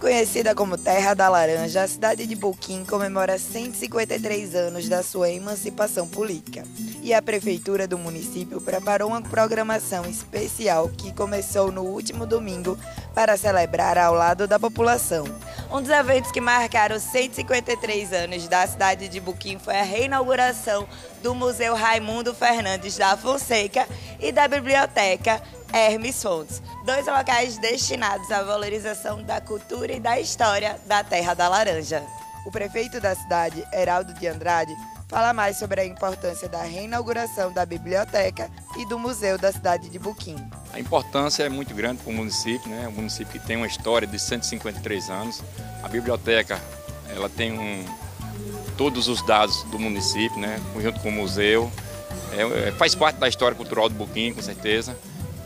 Conhecida como Terra da Laranja, a cidade de Buquim comemora 153 anos da sua emancipação política. E a prefeitura do município preparou uma programação especial que começou no último domingo para celebrar ao lado da população. Um dos eventos que marcaram 153 anos da cidade de Buquim foi a reinauguração do Museu Raimundo Fernandes da Fonseca e da Biblioteca Hermes Fontes, dois locais destinados à valorização da cultura e da história da Terra da Laranja. O prefeito da cidade, Heraldo de Andrade, fala mais sobre a importância da reinauguração da biblioteca e do museu da cidade de Buquim. A importância é muito grande para o município, né? O município que tem uma história de 153 anos. A biblioteca, ela tem todos os dados do município, né? Junto com o museu. Faz parte da história cultural do Buquim, com certeza.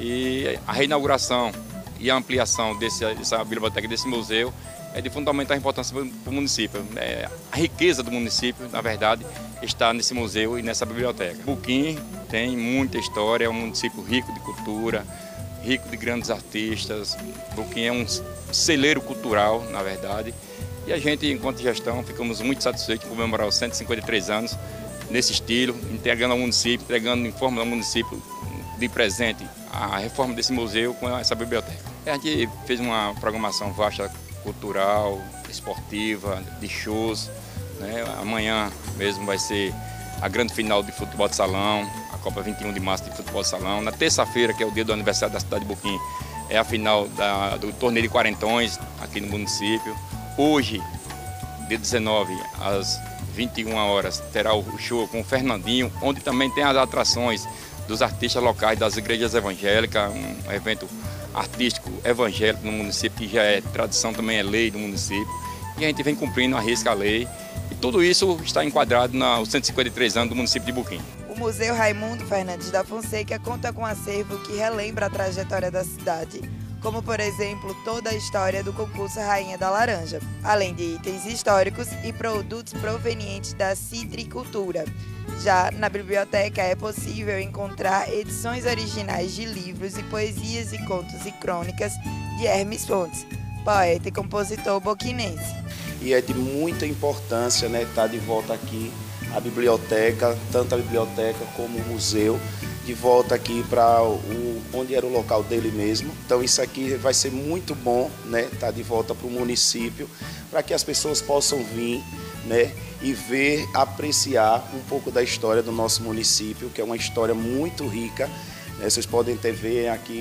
E a reinauguração e a ampliação dessa biblioteca, desse museu, é de fundamental importância para o município. A riqueza do município, na verdade, está nesse museu e nessa biblioteca. Buquim tem muita história, é um município rico de cultura, rico de grandes artistas. Buquim é um celeiro cultural, na verdade. E a gente, enquanto gestão, ficamos muito satisfeitos em comemorar os 153 anos nesse estilo, entregando ao município, entregando em forma ao município de presente a reforma desse museu com essa biblioteca. A gente fez uma programação vasta, cultural, esportiva, de shows, né? Amanhã mesmo vai ser a grande final de futebol de salão, a Copa 21 de março de futebol de salão. Na terça-feira, que é o dia do aniversário da cidade de Buquim, é a final do torneio de quarentões aqui no município. Hoje, dia 19, às 21 horas, terá o show com o Fernandinho, onde também tem as atrações dos artistas locais das igrejas evangélicas, um evento artístico evangélico no município, que já é tradição, também é lei do município. E a gente vem cumprindo a risca a lei. E tudo isso está enquadrado nos 153 anos do município de Buquim. O Museu Raimundo Fernandes da Fonseca conta com um acervo que relembra a trajetória da cidade, como, por exemplo, toda a história do concurso Rainha da Laranja, além de itens históricos e produtos provenientes da citricultura. Já na biblioteca é possível encontrar edições originais de livros e poesias e contos e crônicas de Hermes Fontes, poeta e compositor boquinense. E é de muita importância, né, estar de volta aqui a biblioteca, tanto a biblioteca como o museu, de volta aqui para onde era o local dele mesmo. Então isso aqui vai ser muito bom, né, estar de volta para o município, para que as pessoas possam vir, né, e ver, apreciar um pouco da história do nosso município, que é uma história muito rica, né? Vocês podem ver aqui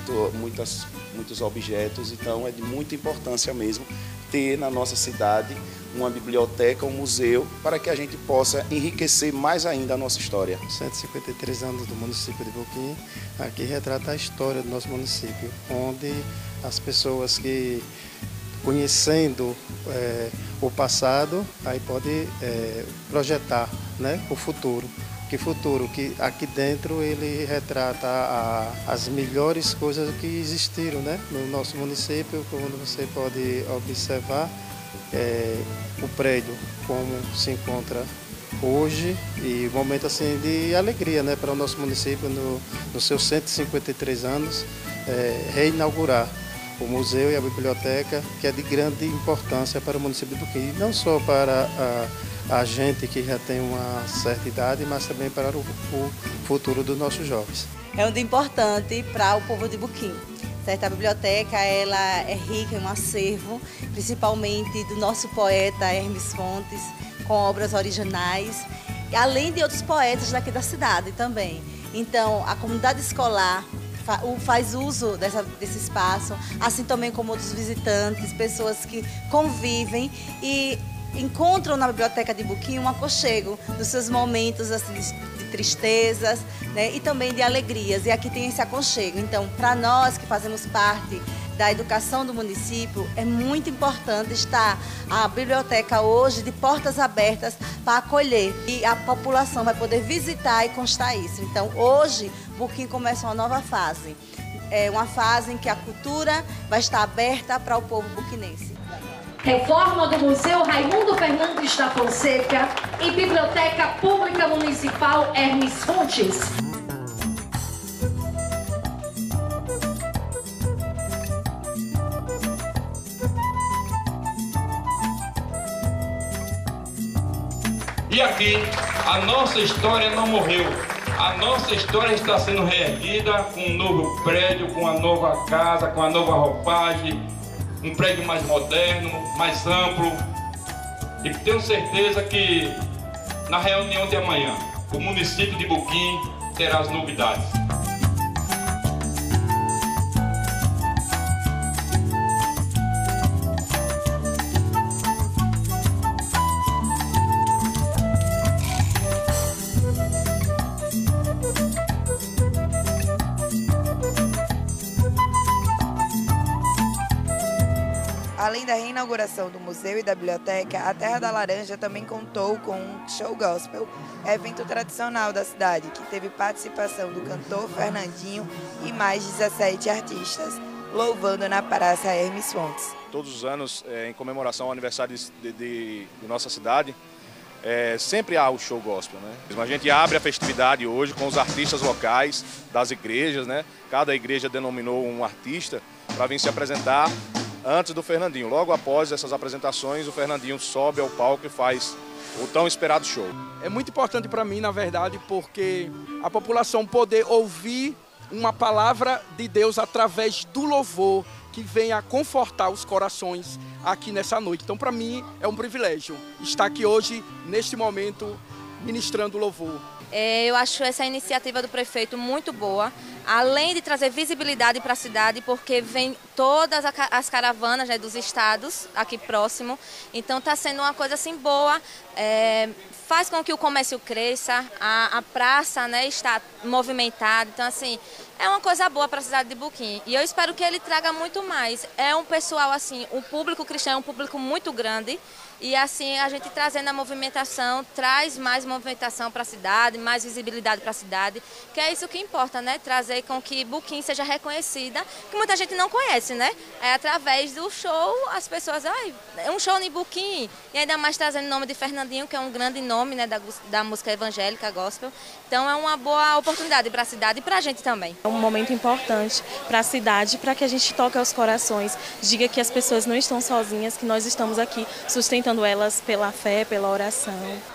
muitos objetos, então é de muita importância mesmo ter na nossa cidade uma biblioteca, um museu, para que a gente possa enriquecer mais ainda a nossa história. 153 anos do município de Buquim, aqui retrata a história do nosso município, onde as pessoas que, conhecendo o passado, aí pode projetar, né, o futuro. Que futuro? Que aqui dentro ele retrata as melhores coisas que existiram, né, no nosso município, como você pode observar. O prédio como se encontra hoje e um momento assim de alegria, né, para o nosso município nos seus 153 anos, reinaugurar o museu e a biblioteca, que é de grande importância para o município de Buquim, não só para a gente que já tem uma certa idade, mas também para o futuro dos nossos jovens. É um dia importante para o povo de Buquim. Certo? A biblioteca ela é rica em um acervo, principalmente do nosso poeta Hermes Fontes, com obras originais, além de outros poetas daqui da cidade também. Então, a comunidade escolar faz uso desse espaço, assim também como outros visitantes, pessoas que convivem e encontram na biblioteca de Buquim um aconchego dos seus momentos assim, de tristezas, né, e também de alegrias. E aqui tem esse aconchego. Então, para nós que fazemos parte da educação do município, é muito importante estar a biblioteca hoje de portas abertas para acolher. E a população vai poder visitar e constar isso. Então, hoje, Buquim começa uma nova fase. É uma fase em que a cultura vai estar aberta para o povo buquinense. Reforma do Museu Raimundo Fernandes da Fonseca e Biblioteca Pública Municipal Hermes Fontes. E aqui, a nossa história não morreu. A nossa história está sendo reerguida com um novo prédio, com uma nova casa, com uma nova roupagem, um prédio mais moderno, mais amplo. E tenho certeza que na reunião de amanhã, o município de Buquim terá as novidades. Além da reinauguração do museu e da biblioteca, a Terra da Laranja também contou com um show gospel, evento tradicional da cidade, que teve participação do cantor Fernandinho e mais 17 artistas, louvando na Praça Hermes Fontes. Todos os anos, em comemoração ao aniversário de nossa cidade, sempre há o show gospel, né? A gente abre a festividade hoje com os artistas locais das igrejas, né? Cada igreja denominou um artista para vir se apresentar antes do Fernandinho. Logo após essas apresentações, o Fernandinho sobe ao palco e faz o tão esperado show. É muito importante para mim, na verdade, porque a população poder ouvir uma palavra de Deus através do louvor que venha confortar os corações aqui nessa noite. Então, para mim, é um privilégio estar aqui hoje, neste momento, ministrando louvor. Eu acho essa iniciativa do prefeito muito boa, além de trazer visibilidade para a cidade, porque vem todas as caravanas, né, dos estados aqui próximo, então está sendo uma coisa assim boa, faz com que o comércio cresça, a praça, né, está movimentada, então assim, é uma coisa boa para a cidade de Buquim e eu espero que ele traga muito mais. É um pessoal assim, o público cristão é um público muito grande. E assim, a gente trazendo a movimentação, traz mais movimentação para a cidade, mais visibilidade para a cidade, que é isso que importa, né? Trazer com que Buquim seja reconhecida, que muita gente não conhece, né? É através do show, as pessoas, é um show em Buquim, e ainda mais trazendo o nome de Fernandinho, que é um grande nome, né, da música evangélica, gospel. Então é uma boa oportunidade para a cidade e para a gente também. É um momento importante para a cidade, para que a gente toque aos corações, diga que as pessoas não estão sozinhas, que nós estamos aqui sustentando elas pela fé, pela oração.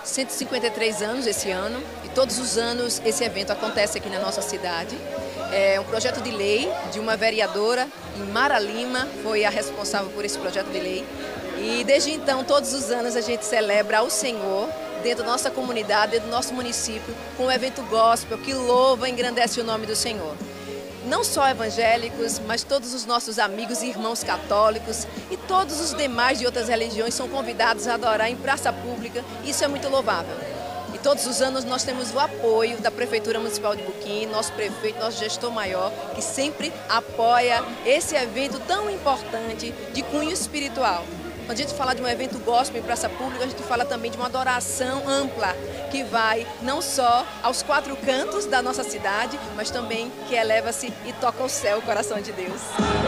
153 anos esse ano e todos os anos esse evento acontece aqui na nossa cidade. É um projeto de lei de uma vereadora, Mara Lima, foi a responsável por esse projeto de lei. E desde então, todos os anos a gente celebra ao Senhor dentro da nossa comunidade, dentro do nosso município, com um evento gospel que louva e engrandece o nome do Senhor. Não só evangélicos, mas todos os nossos amigos e irmãos católicos e todos os demais de outras religiões são convidados a adorar em praça pública. Isso é muito louvável. E todos os anos nós temos o apoio da Prefeitura Municipal de Buquim, nosso prefeito, nosso gestor maior, que sempre apoia esse evento tão importante de cunho espiritual. Quando a gente fala de um evento gospel em praça pública, a gente fala também de uma adoração ampla, que vai não só aos quatro cantos da nossa cidade, mas também que eleva-se e toca ao céu o coração de Deus.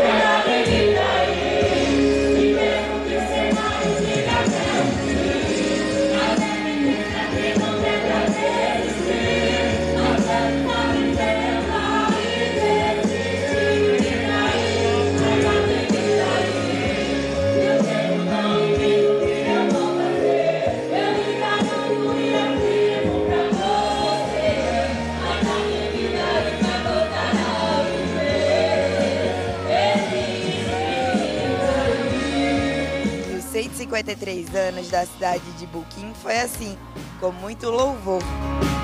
Os 153 anos da cidade de Buquim foi assim, com muito louvor.